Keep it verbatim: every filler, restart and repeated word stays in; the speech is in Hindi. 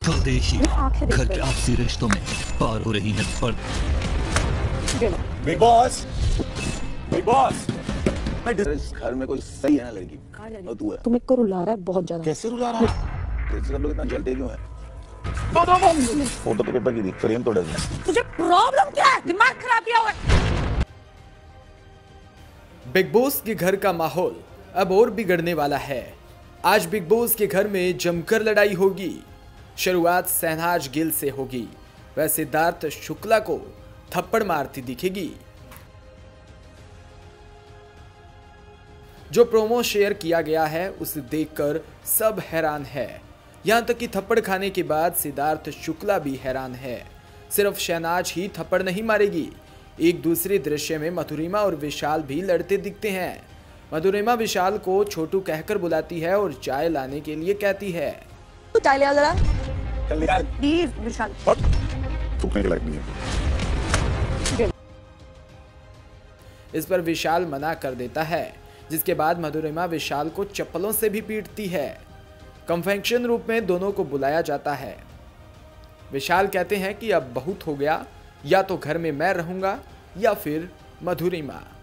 तो देखिए घर के आपसी रिश्तों में पार हो रही है पर बिग बॉस, बिग बॉस, इस घर में कोई सही है ना लड़की? और तू है। तुम एक को रुला रहा है बहुत ज्यादा। कैसे रुला रहा है? सब लोग इतना जलते क्यों हैं? फोटो तो पेपर की थी, फ्रेम तो डल गया। तुझे प्रॉब्लम क्या है? दिमाग खराब किया हुआ है। बिग बॉस के घर का माहौल अब और बिगड़ने वाला है। आज बिग बॉस के घर में जमकर लड़ाई होगी। शुरुआत शहनाज गिल से होगी, वह सिद्धार्थ शुक्ला को थप्पड़ मारती दिखेगी। जो प्रोमो शेयर किया गया है उसे देखकर सब हैरान है। यहां तक कि थप्पड़ खाने के बाद सिद्धार्थ शुक्ला भी हैरान है। सिर्फ शहनाज ही थप्पड़ नहीं मारेगी, एक दूसरे दृश्य में मधुरिमा और विशाल भी लड़ते दिखते हैं। मधुरिमा विशाल को छोटू कहकर बुलाती है और चाय लाने के लिए कहती है। तू चाय ले आ जरा यार प्लीज विशाल। थूकने के लायक नहीं है। इस पर विशाल मना कर देता है, जिसके बाद मधुरिमा विशाल को चप्पलों से भी पीटती है। कन्फेक्शन रूप में दोनों को बुलाया जाता है। विशाल कहते हैं कि अब बहुत हो गया, या तो घर में मैं रहूंगा या फिर मधुरिमा।